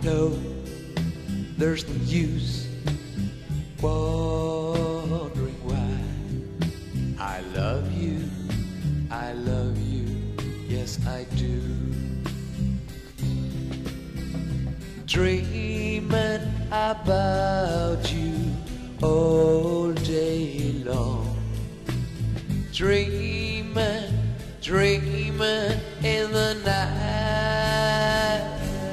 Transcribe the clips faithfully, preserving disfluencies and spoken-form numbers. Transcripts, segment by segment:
know there's no use wondering why. I love you, I love you, yes I do. Dreaming about you all day long. Dreaming, dreaming in the night.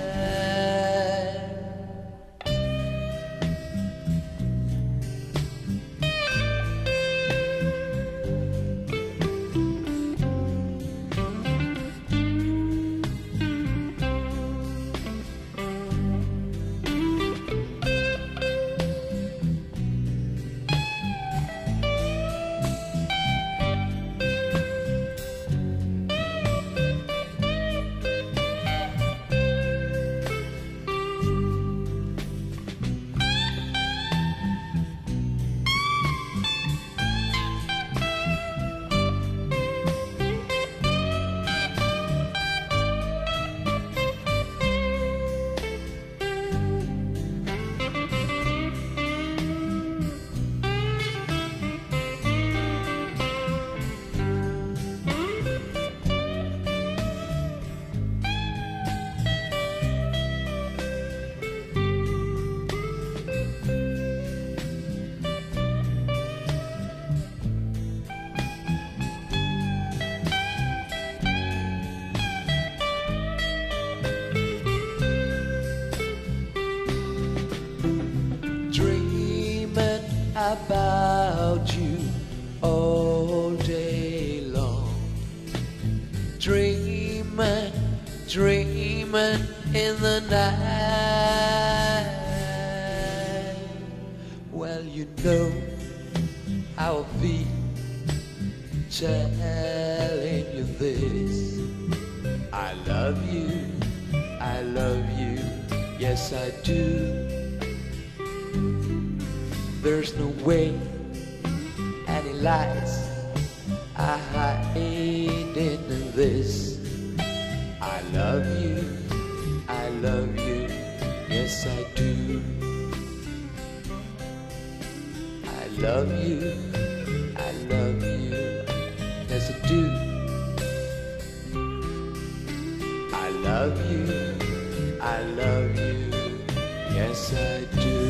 About you all day long. Dreaming, dreaming in the night. Well, you know how I feel telling you this. I love you, I love you, yes I do. There's no way any lies are hiding in this. I love you, I love you, yes I do. I love you, I love you, yes I do. I love you, I love you, yes I do.